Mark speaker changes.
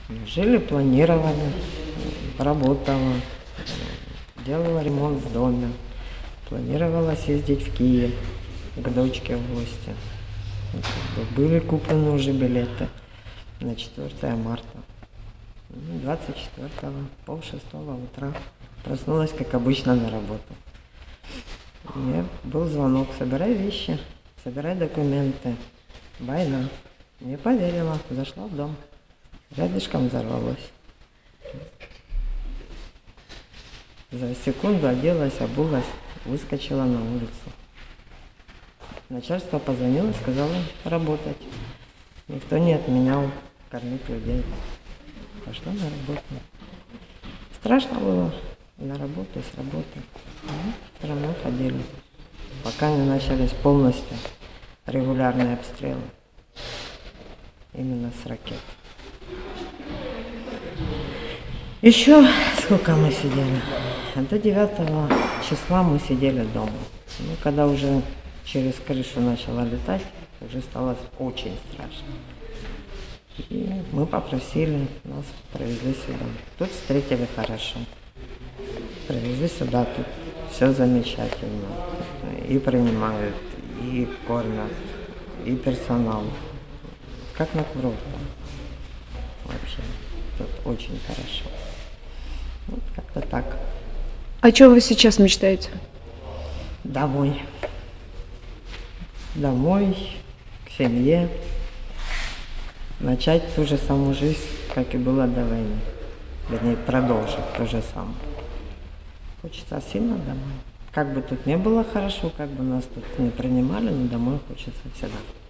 Speaker 1: Жили, планировали, работала, делала ремонт в доме, планировала съездить в Киев к дочке в гости. Были куплены уже билеты на 4 марта. 24-го, 5:30 утра проснулась, как обычно, на работу. Мне был звонок: собирай вещи, собирай документы. Война. Не поверила, зашла в дом. Рядышком взорвалось. За секунду оделась, обулась, выскочила на улицу. Начальство позвонило, сказало работать. Никто не отменял кормить людей. Пошла на работу. Страшно было и на работу, и с работы. Но все равно ходили. Пока не начались полностью регулярные обстрелы. Именно с ракет. Еще сколько мы сидели? До 9 числа мы сидели дома. Ну, когда уже через крышу начала летать, уже стало очень страшно. И мы попросили, нас привезли сюда. Тут встретили хорошо. Привезли сюда, тут все замечательно. И принимают, и кормят, и персонал. Как на курорте. Вообще, тут очень хорошо. Вот как-то так.
Speaker 2: О чем вы сейчас мечтаете?
Speaker 1: Домой. Домой, к семье. Начать ту же самую жизнь, как и было до войны. Вернее, продолжить то же самое. Хочется сильно домой. Как бы тут не было хорошо, как бы нас тут не принимали, но домой хочется всегда.